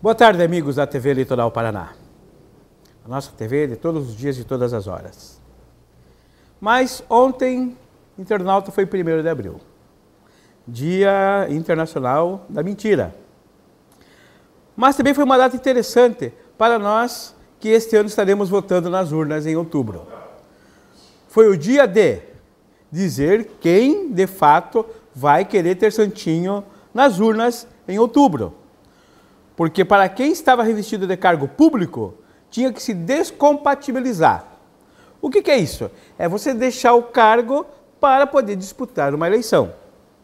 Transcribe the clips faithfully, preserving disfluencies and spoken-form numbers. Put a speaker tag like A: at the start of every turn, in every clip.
A: Boa tarde, amigos da T V Litoral Paraná. A nossa T V de todos os dias e todas as horas. Mas ontem, internauta, foi primeiro de abril. Dia Internacional da Mentira. Mas também foi uma data interessante para nós que este ano estaremos votando nas urnas em outubro. Foi o dia de dizer quem, de fato, vai querer ter santinho nas urnas em outubro. Porque para quem estava revestido de cargo público, tinha que se descompatibilizar. O que que é isso? É você deixar o cargo para poder disputar uma eleição.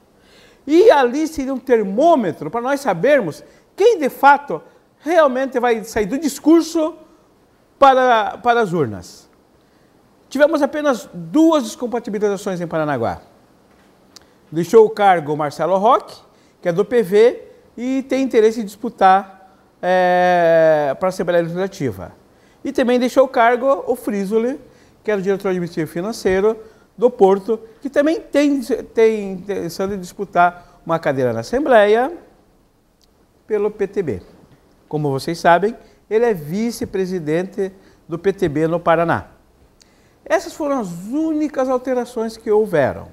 A: E ali seria um termômetro para nós sabermos quem, de fato, realmente vai sair do discurso para, para as urnas. Tivemos apenas duas descompatibilizações em Paranaguá. Deixou o cargo o Marcelo Roque, que é do P V, e tem interesse em disputar é, para a Assembleia Legislativa. E também deixou o cargo o Frisoli, que era o diretor administrativo financeiro do Porto, que também tem, tem intenção de disputar uma cadeira na Assembleia pelo P T B. Como vocês sabem, ele é vice-presidente do P T B no Paraná. Essas foram as únicas alterações que houveram.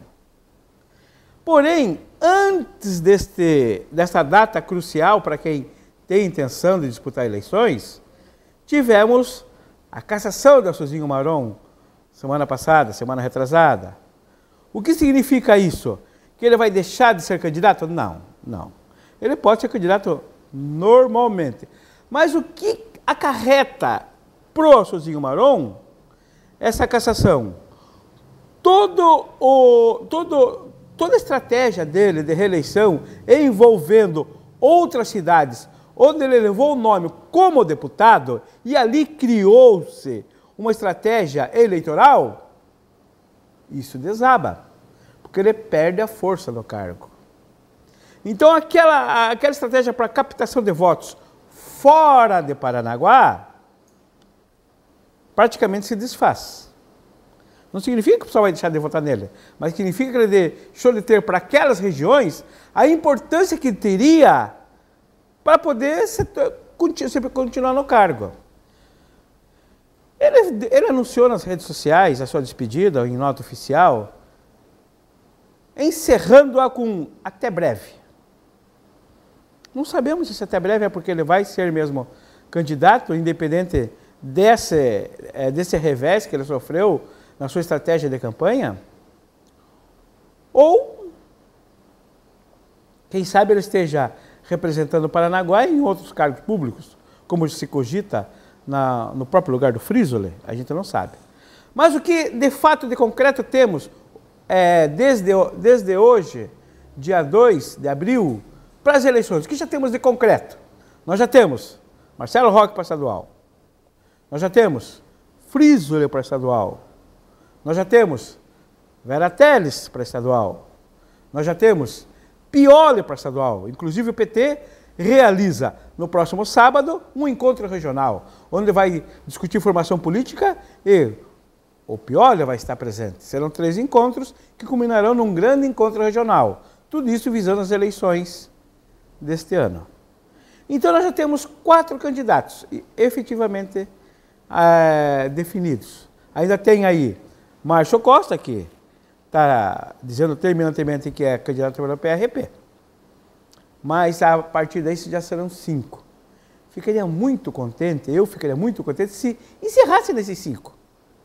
A: Porém, antes deste, dessa data crucial para quem tem intenção de disputar eleições, tivemos a cassação da Sozinho Maron semana passada, semana retrasada. O que significa isso? Que ele vai deixar de ser candidato? Não, não. Ele pode ser candidato normalmente. Mas o que acarreta pro Sozinho Maron essa cassação? Todo o... Todo, Toda a estratégia dele de reeleição envolvendo outras cidades, onde ele levou o nome como deputado e ali criou-se uma estratégia eleitoral, isso desaba, porque ele perde a força do cargo. Então aquela, aquela estratégia para captação de votos fora de Paranaguá praticamente se desfaz. Não significa que o pessoal vai deixar de votar nele, mas significa que ele deixou de ter para aquelas regiões a importância que teria para poder se, sempre continuar no cargo. Ele, ele anunciou nas redes sociais a sua despedida, em nota oficial, encerrando-a com até breve. Não sabemos se até breve é porque ele vai ser mesmo candidato, independente desse, desse revés que ele sofreu na sua estratégia de campanha, ou, quem sabe, ele esteja representando o Paranaguá em outros cargos públicos, como se cogita na, no próprio lugar do Frisoli, a gente não sabe. Mas o que, de fato, de concreto temos, é, desde, desde hoje, dia dois de abril, para as eleições, o que já temos de concreto? Nós já temos Marcelo Roque para estadual, nós já temos Frisoli para estadual, nós já temos Vera Teles para estadual. Nós já temos Pioli para estadual. Inclusive o P T realiza no próximo sábado um encontro regional, onde vai discutir formação política e o Pioli vai estar presente. Serão três encontros que culminarão num grande encontro regional. Tudo isso visando as eleições deste ano. Então nós já temos quatro candidatos efetivamente é, definidos. Ainda tem aí Márcio Costa, que está dizendo terminantemente que é candidato pelo P R P. Mas a partir daí já serão cinco. Ficaria muito contente, eu ficaria muito contente se encerrasse nesses cinco.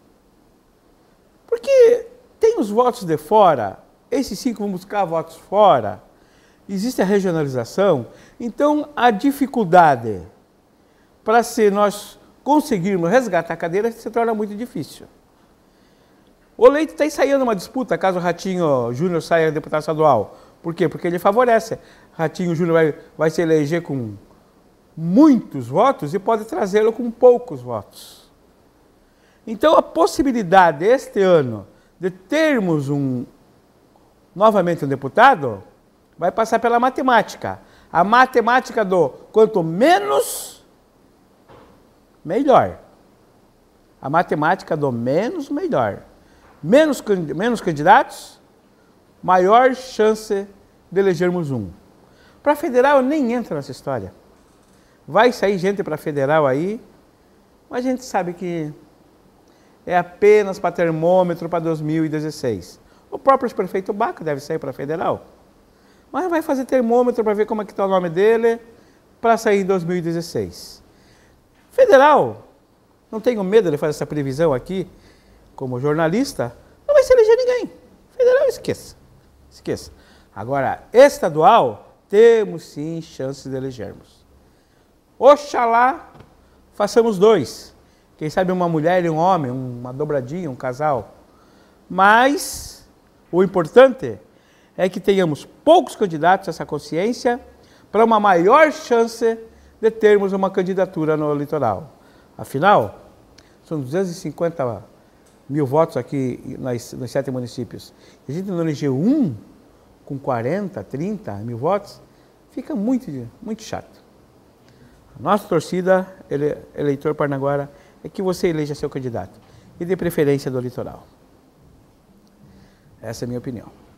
A: Porque tem os votos de fora, esses cinco vão buscar votos fora, existe a regionalização, então a dificuldade para se nós conseguirmos resgatar a cadeira se torna muito difícil. O Leite está ensaiando uma disputa, caso o Ratinho Júnior saia deputado estadual. Por quê? Porque ele favorece. Ratinho Júnior vai, vai se eleger com muitos votos e pode trazê-lo com poucos votos. Então, a possibilidade este ano de termos um, novamente um deputado vai passar pela matemática. A matemática do quanto menos, melhor. A matemática do menos, melhor. Menos, menos candidatos, maior chance de elegermos um. Para federal nem entra nessa história. vai sair gente para federal aí, mas a gente sabe que é apenas para termômetro para dois mil e dezesseis. O próprio prefeito Baca deve sair para federal. Mas vai fazer termômetro para ver como é que está o nome dele para sair em dois mil e dezesseis. Federal, não tenho medo de fazer essa previsão aqui, como jornalista, não vai se eleger ninguém. Federal, esqueça. Esqueça. Agora, estadual, temos sim chances de elegermos. Oxalá façamos dois. Quem sabe uma mulher e um homem, uma dobradinha, um casal. Mas o importante é que tenhamos poucos candidatos a essa consciência para uma maior chance de termos uma candidatura no litoral. Afinal, são duzentos e cinquenta mil votos aqui nos, nos sete municípios. E a gente não elegeu um com quarenta, trinta mil votos, fica muito, muito chato. A nossa torcida, ele, eleitor Parnaguara, é que você eleja seu candidato. E de preferência do litoral. Essa é a minha opinião.